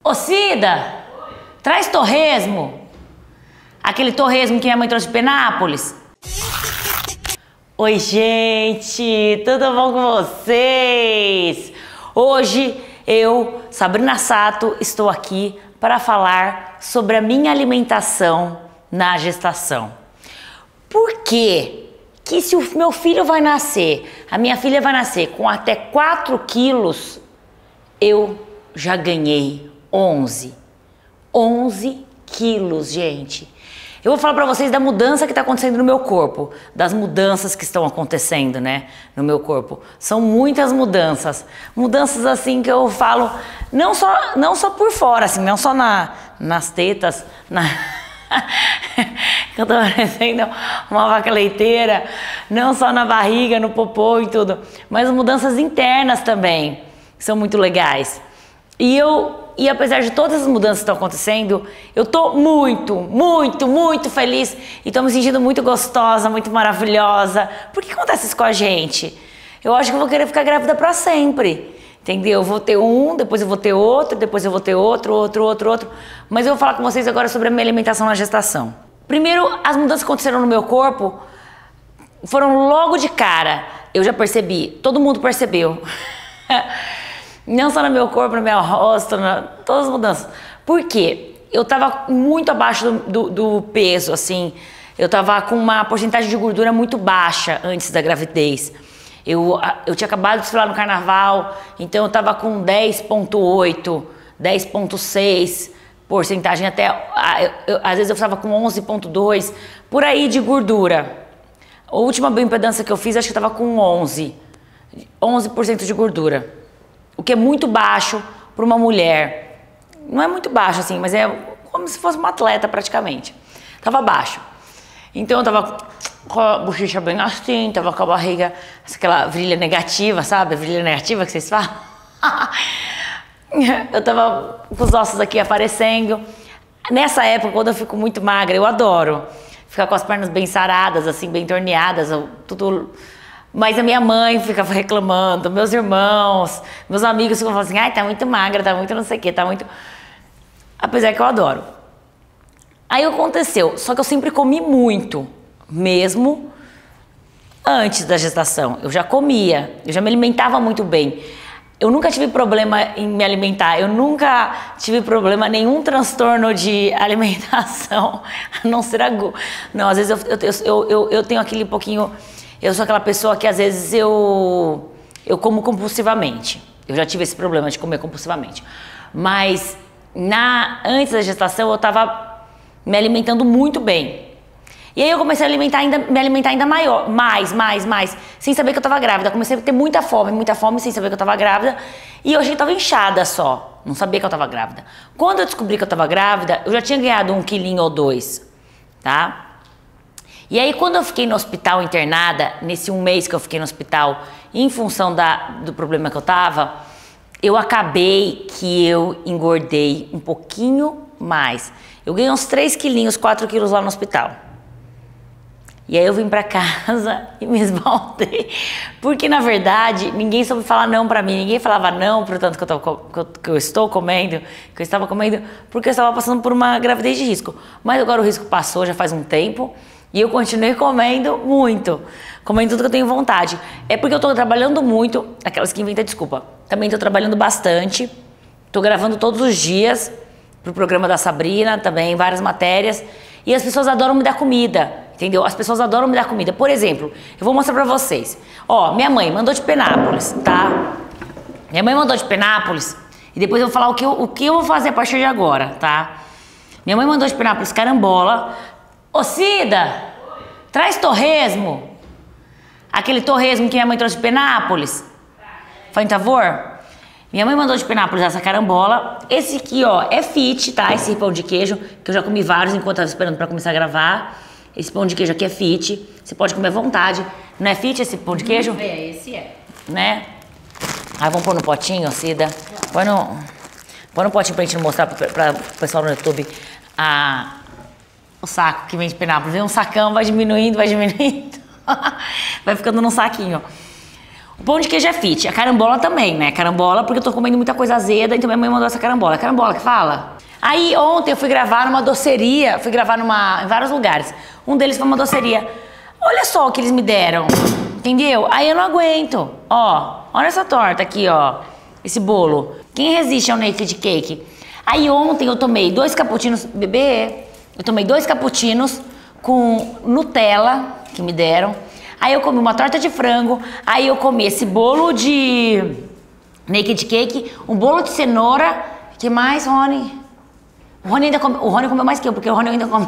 Ô Cida, traz torresmo. Aquele torresmo que minha mãe trouxe de Penápolis. Oi, gente, tudo bom com vocês? Hoje eu, Sabrina Sato, estou aqui para falar sobre a minha alimentação na gestação. Por quê? Que se o meu filho vai nascer, a minha filha vai nascer com até 4 quilos, eu já ganhei 11 quilos, gente. Eu vou falar pra vocês da mudança que tá acontecendo no meu corpo, das mudanças que estão acontecendo, né, no meu corpo. São muitas mudanças, mudanças assim que eu falo, não só por fora, assim, não só nas tetas, eu tô parecendo uma vaca leiteira, não só na barriga, no popô e tudo, mas mudanças internas também, são muito legais. E apesar de todas as mudanças que estão acontecendo, eu tô muito feliz e tô me sentindo muito gostosa, muito maravilhosa. Por que acontece isso com a gente? Eu acho que eu vou querer ficar grávida pra sempre, entendeu? Eu vou ter um, depois eu vou ter outro, depois eu vou ter outro. Mas eu vou falar com vocês agora sobre a minha alimentação na gestação. Primeiro, as mudanças que aconteceram no meu corpo foram logo de cara. Eu já percebi, todo mundo percebeu. Não só no meu corpo, no meu rosto, todas as mudanças. Por quê? Eu tava muito abaixo do peso, assim. Eu tava com uma porcentagem de gordura muito baixa antes da gravidez. Eu tinha acabado de desfilar no carnaval, então eu tava com 10,8, 10,6 porcentagem até... às vezes eu tava com 11,2, por aí de gordura. A última bioimpedância que eu fiz, acho que eu tava com 11% de gordura. O que é muito baixo para uma mulher. Não é muito baixo assim, mas é como se fosse uma atleta praticamente. Tava baixo. Então eu tava com a bochecha bem assim, tava com a barriga, aquela virilha negativa, sabe? A virilha negativa que vocês falam. Eu tava com os ossos aqui aparecendo. Nessa época, quando eu fico muito magra, eu adoro ficar com as pernas bem saradas, assim, bem torneadas, tudo... Mas a minha mãe ficava reclamando, meus irmãos, meus amigos ficam falando assim, ai, tá muito magra, tá muito não sei o que, tá muito... Apesar que eu adoro. Aí aconteceu, só que eu sempre comi muito, mesmo antes da gestação. Eu já comia, eu já me alimentava muito bem. Eu nunca tive problema em me alimentar, eu nunca tive problema, nenhum transtorno de alimentação, a não ser a... Não, às vezes eu tenho aquele pouquinho... Eu sou aquela pessoa que às vezes eu como compulsivamente. Eu já tive esse problema de comer compulsivamente. Mas antes da gestação eu estava me alimentando muito bem. E aí eu comecei a me alimentar ainda mais, sem saber que eu estava grávida. Comecei a ter muita fome sem saber que eu estava grávida. E eu achei que eu estava inchada só, não sabia que eu estava grávida. Quando eu descobri que eu estava grávida, eu já tinha ganhado 1 quilinho ou 2, tá? E aí quando eu fiquei no hospital internada, nesse 1 mês que eu fiquei no hospital, em função do problema que eu tava, eu acabei que eu engordei um pouquinho mais. Eu ganhei uns 3 quilinhos, 4 quilos lá no hospital. E aí eu vim pra casa e me esbaldei. Porque na verdade, ninguém soube falar não pra mim, ninguém falava não pro tanto que eu estava comendo, porque eu estava passando por uma gravidez de risco. Mas agora o risco passou, já faz um tempo. E eu continuei comendo muito, comendo tudo que eu tenho vontade. É porque eu tô trabalhando muito, aquelas que inventam desculpa. Também tô trabalhando bastante, tô gravando todos os dias pro programa da Sabrina, também várias matérias. E as pessoas adoram me dar comida, entendeu? As pessoas adoram me dar comida. Por exemplo, eu vou mostrar pra vocês. Ó, minha mãe mandou de Penápolis, tá? Minha mãe mandou de Penápolis e depois eu vou falar o que eu vou fazer a partir de agora, tá? Minha mãe mandou de Penápolis carambola. Ô Cida, traz torresmo. Aquele torresmo que minha mãe trouxe de Penápolis. Faz um favor? Minha mãe mandou de Penápolis essa carambola. Esse aqui, ó, é fit, tá? Esse pão de queijo, que eu já comi vários enquanto eu tava esperando pra começar a gravar. Esse pão de queijo aqui é fit. Você pode comer à vontade. Não é fit esse pão de queijo? É, esse é. Né? Aí vamos pôr no potinho, Cida. Põe no potinho pra gente mostrar pra o pessoal no YouTube o saco que vem de Penápolis. Vem um sacão, vai diminuindo. Vai ficando num saquinho. O pão de queijo é fit. A carambola também, né? Carambola, porque eu tô comendo muita coisa azeda, então minha mãe mandou essa carambola. Carambola que fala? Aí ontem eu fui gravar numa doceria, em vários lugares. Um deles foi uma doceria. Olha só o que eles me deram, entendeu? Aí eu não aguento. Ó, olha essa torta aqui, ó. Esse bolo. Quem resiste ao naked cake? Aí ontem eu tomei 2 cappuccinos, bebê. Eu tomei 2 cappuccinos com Nutella, que me deram. Aí eu comi uma torta de frango. Aí eu comi esse bolo de naked cake, um bolo de cenoura. Que mais, Rony? O Rony comeu mais que eu, porque o Rony ainda come.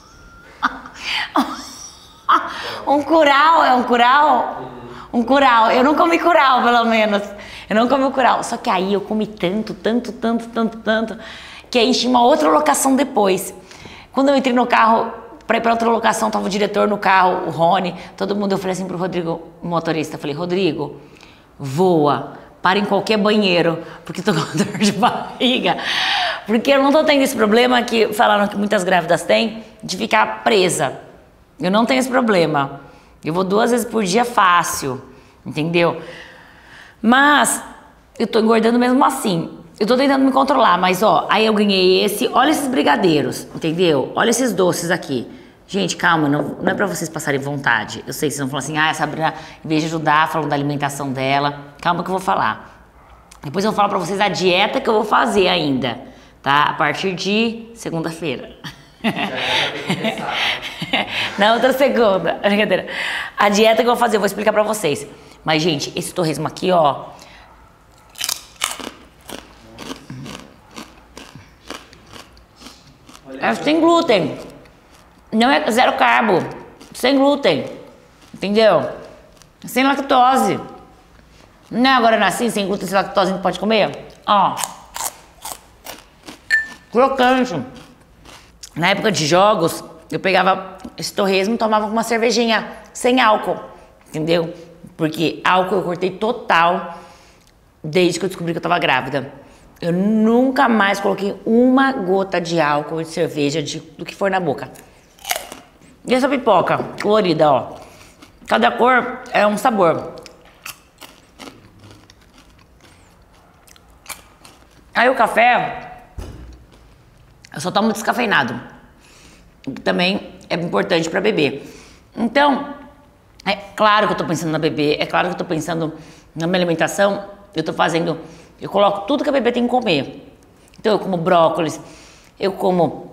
Um curau, é um curau? Um curau. Eu não comi curau, pelo menos. Eu não comi o curau. Só que aí eu comi tanto, que aí tinha uma outra locação depois. Quando eu entrei no carro, pra ir pra outra locação, tava o diretor no carro, o Rony, todo mundo. Eu falei assim pro Rodrigo, o motorista, falei, Rodrigo, voa, para em qualquer banheiro, porque tô com dor de barriga. Porque eu não tô tendo esse problema que falaram que muitas grávidas têm, de ficar presa. Eu não tenho esse problema. Eu vou 2 vezes por dia fácil, entendeu? Mas eu tô engordando mesmo assim. Eu tô tentando me controlar, mas ó, aí eu ganhei esse. Olha esses brigadeiros, entendeu? Olha esses doces aqui. Gente, calma, não é pra vocês passarem vontade. Eu sei que vocês vão falar assim, a Sabrina, em vez de ajudar, falando da alimentação dela. Calma que eu vou falar. Depois eu vou falar pra vocês a dieta que eu vou fazer ainda, tá? A partir de segunda-feira. Na outra segunda, brincadeira. A dieta que eu vou fazer, eu vou explicar pra vocês. Mas, gente, esse torresmo aqui, ó. É sem glúten. Não é zero carbo. Sem glúten. Entendeu? Sem lactose. Não é agora assim, sem glúten, sem lactose, a gente pode comer? Ó. Crocante. Na época de jogos, eu pegava esse torresmo e tomava com uma cervejinha sem álcool. Entendeu? Porque álcool eu cortei total desde que eu descobri que eu tava grávida. Eu nunca mais coloquei uma gota de álcool, de cerveja, do que for na boca. E essa pipoca colorida, ó. Cada cor é um sabor. Aí o café, eu só tomo descafeinado. Que também é importante pra beber. Então, é claro que eu tô pensando na bebê, é claro que eu tô pensando na minha alimentação. Eu coloco tudo que a bebê tem que comer. Então eu como brócolis, eu como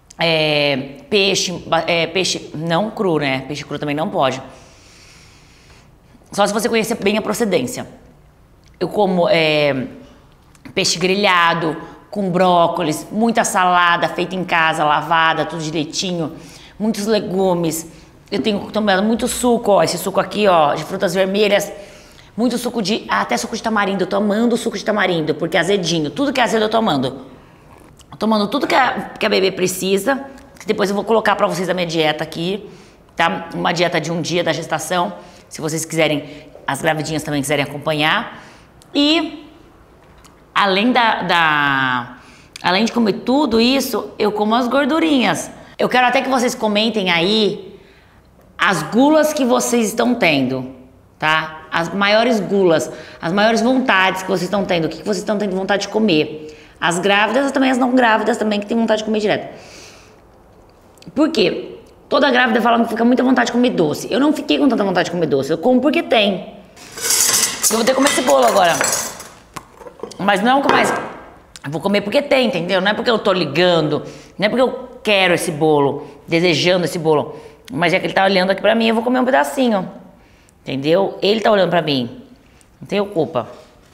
peixe não cru, né? Peixe cru também não pode. Só se você conhecer bem a procedência. Eu como peixe grelhado, com brócolis, muita salada feita em casa, lavada, tudo direitinho, muitos legumes. Eu tenho tomado muito suco, ó, esse suco aqui, ó, de frutas vermelhas, muito suco até suco de tamarindo. Eu tô amando o suco de tamarindo, porque é azedinho. Tudo que é azedo eu tô amando. Tô tomando tudo que a bebê precisa, que depois eu vou colocar pra vocês a minha dieta aqui, tá? Uma dieta de um dia da gestação, se vocês quiserem, as gravidinhas também quiserem acompanhar. E além além de comer tudo isso, eu como as gordurinhas. Eu quero até que vocês comentem aí as gulas que vocês estão tendo, tá? As maiores gulas, as maiores vontades que vocês estão tendo, o que vocês estão tendo vontade de comer. As grávidas, também as não grávidas também, que tem vontade de comer direto. Por quê? Toda grávida fala que fica muita vontade de comer doce. Eu não fiquei com tanta vontade de comer doce, eu como porque tem. Eu vou ter que comer esse bolo agora. Mas não mais. Eu vou comer porque tem, entendeu? Não é porque eu tô ligando, não é porque eu quero esse bolo, desejando esse bolo. Mas é que ele tá olhando aqui pra mim, eu vou comer um pedacinho. Entendeu? Ele tá olhando pra mim. Não tenho culpa.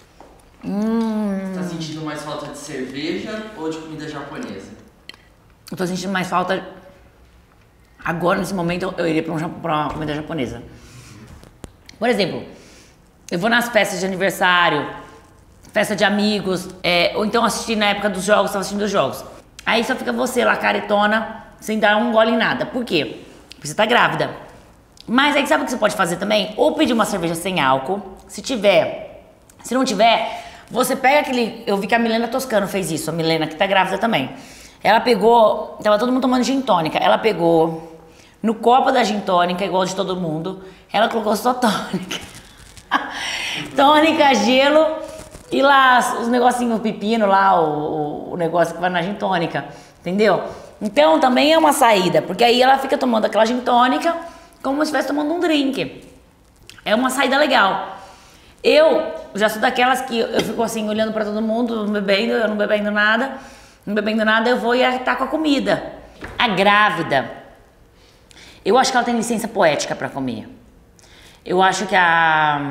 Tá sentindo mais falta de cerveja ou de comida japonesa? Eu tô sentindo mais falta. Agora, nesse momento, eu iria pra uma comida japonesa. Por exemplo, eu vou nas festas de aniversário, festa de amigos, ou então assistir na época dos jogos, tava assistindo os jogos. Aí só fica você lá, caretona, sem dar um gole em nada. Por quê? Porque você tá grávida. Mas aí sabe o que você pode fazer também? Ou pedir uma cerveja sem álcool, se tiver. Se não tiver, você pega aquele... Eu vi que a Milena Toscano fez isso, a Milena que tá grávida também. Ela pegou... Tava todo mundo tomando gin tônica. Ela pegou no copo da gin tônica, igual de todo mundo, ela colocou só tônica. Tônica, gelo e lá os negocinhos, o pepino lá, o negócio que vai na gin tônica, entendeu? Então também é uma saída, porque aí ela fica tomando aquela gin tônica como se estivesse tomando um drink. É uma saída legal. Eu já sou daquelas que eu fico assim olhando pra todo mundo, bebendo, eu não bebendo nada, eu vou e tá com a comida. A grávida, eu acho que ela tem licença poética pra comer. Eu acho que a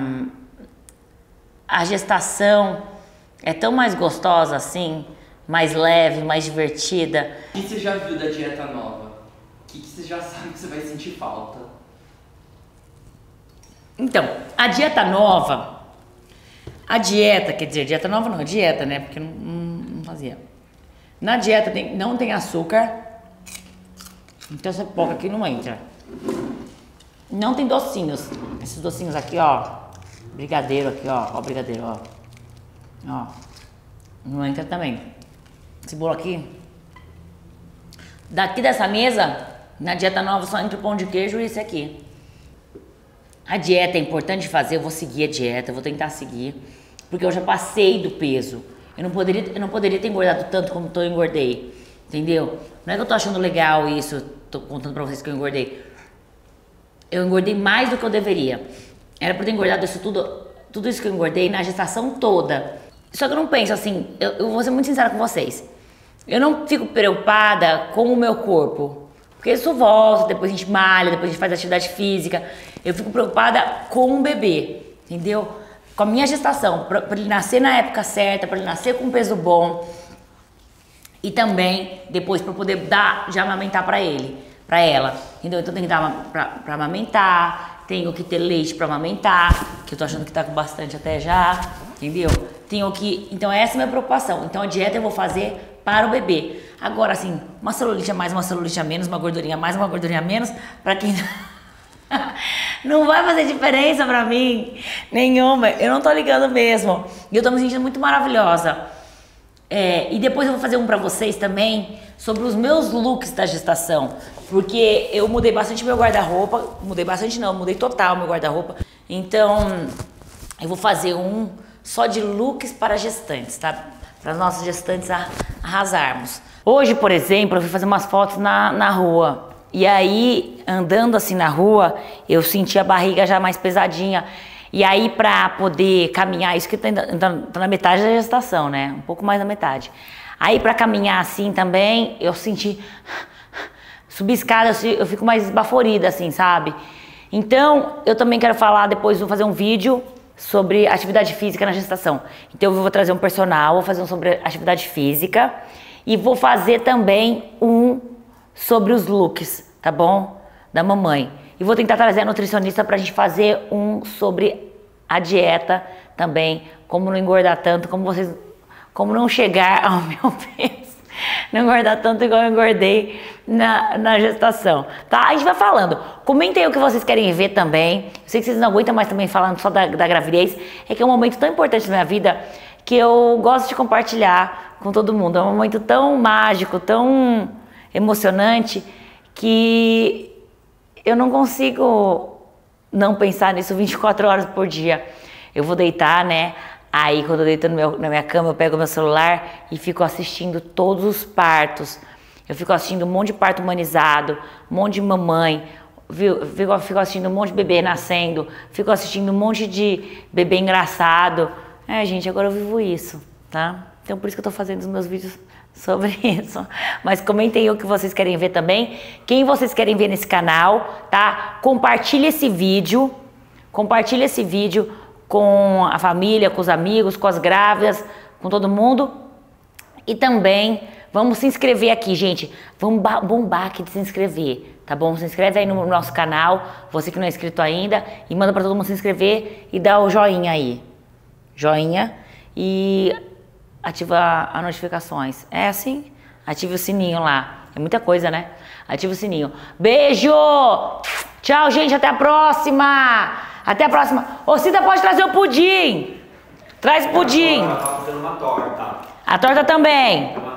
gestação é tão mais gostosa assim, mais leve, mais divertida. O que você já viu da dieta nova? O que você já sabe que você vai sentir falta? Então, a dieta nova, quer dizer, dieta nova não, dieta, né? Porque não fazia. Na dieta não tem açúcar, então essa pipoca aqui não entra. Não tem docinhos, esses docinhos aqui, ó, brigadeiro aqui, ó, brigadeiro, ó, não entra também. Esse bolo aqui, daqui dessa mesa, na dieta nova só entra o pão de queijo e esse aqui. A dieta é importante fazer, eu vou seguir a dieta, eu vou tentar seguir, porque eu já passei do peso. Eu não poderia ter engordado tanto como eu engordei, entendeu? Não é que eu tô achando legal isso, tô contando pra vocês que eu engordei. Eu engordei mais do que eu deveria. Era pra ter engordado isso tudo isso que eu engordei na gestação toda. Só que eu não penso assim, eu vou ser muito sincera com vocês. Eu não fico preocupada com o meu corpo. Porque isso volta, depois a gente malha, depois a gente faz atividade física. Eu fico preocupada com o bebê, entendeu? Com a minha gestação, pra ele nascer na época certa, pra ele nascer com um peso bom. E também, depois, pra poder já amamentar pra ela. Entendeu? Então tem que dar pra amamentar, tenho que ter leite pra amamentar, que eu tô achando que tá com bastante até já, entendeu? Então essa é a minha preocupação. Então a dieta eu vou fazer para o bebê. Agora, assim, uma celulite a mais, uma celulite a menos, uma gordurinha a mais, uma gordurinha a menos, pra quem não vai fazer diferença pra mim nenhuma. Eu não tô ligando mesmo. E eu tô me sentindo muito maravilhosa. E depois eu vou fazer um pra vocês também sobre os meus looks da gestação. Porque eu mudei bastante meu guarda-roupa. Mudei total meu guarda-roupa. Então, eu vou fazer um só de looks para gestantes, tá? Para as nossas gestantes arrasarmos. Hoje, por exemplo, eu fui fazer umas fotos na rua. E aí, andando assim na rua, eu senti a barriga já mais pesadinha. E aí, pra poder caminhar, isso que tá na metade da gestação, né? Um pouco mais da metade. Aí, pra caminhar assim também, eu senti... Subir escada, eu fico mais esbaforida, assim, sabe? Então, eu também quero falar, depois vou fazer um vídeo sobre atividade física na gestação. Então, eu vou trazer um personal, vou fazer um sobre atividade física. E vou fazer também um sobre os looks, tá bom? Da mamãe. E vou tentar trazer a nutricionista pra gente fazer um sobre a dieta também, como não engordar tanto, como não chegar ao meu peso, não engordar tanto igual eu engordei na gestação, tá? A gente vai falando, comentem aí o que vocês querem ver também, eu sei que vocês não aguentam mais também falando só da gravidez, é que é um momento tão importante na minha vida que eu gosto de compartilhar com todo mundo, é um momento tão mágico, tão emocionante, que eu não consigo não pensar nisso 24 horas por dia. Eu vou deitar, né? Aí quando eu deito na minha cama, eu pego meu celular e fico assistindo todos os partos. Eu fico assistindo um monte de parto humanizado, um monte de mamãe, fico assistindo um monte de bebê nascendo, fico assistindo um monte de bebê engraçado. Gente, agora eu vivo isso, tá? Então por isso que eu tô fazendo os meus vídeos sobre isso. Mas comentem aí o que vocês querem ver também. Quem vocês querem ver nesse canal, tá? Compartilhe esse vídeo. Compartilhe esse vídeo com a família, com os amigos, com as grávidas, com todo mundo. E também vamos se inscrever aqui, gente. Vamos bombar aqui de se inscrever, tá bom? Se inscreve aí no nosso canal, você que não é inscrito ainda, e manda pra todo mundo se inscrever e dá o joinha aí. Joinha e ativa as notificações. É assim? Ative o sininho lá. É muita coisa, né? Ativa o sininho. Beijo! Tchau, gente. Até a próxima! Até a próxima. Ô, Cida, pode trazer o pudim. Traz o pudim. Ela tá fazendo uma torta. A torta também.